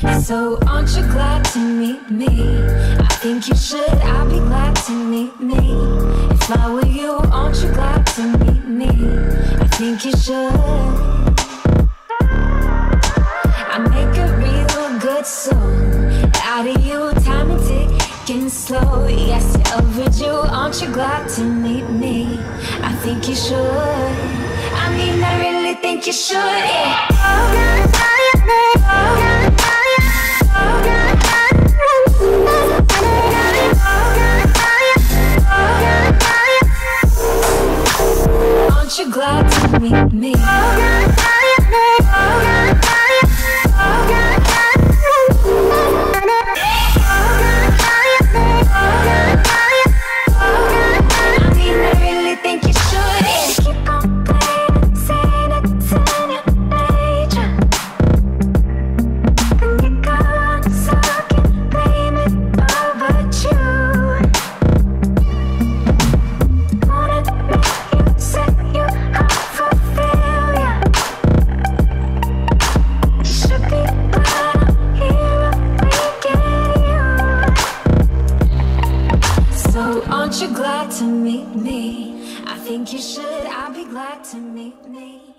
So aren't you glad to meet me? I think you should, I'll be glad to meet me. If I were you, aren't you glad to meet me? I think you should. I make a real good song out of you, time and ticking slow. Yes, you're overdue, aren't you glad to meet me? I think you should. I mean, I really think you should, yeah. Aren't you glad to meet me? Aren't you glad to meet me? I think you should, I'll be glad to meet me.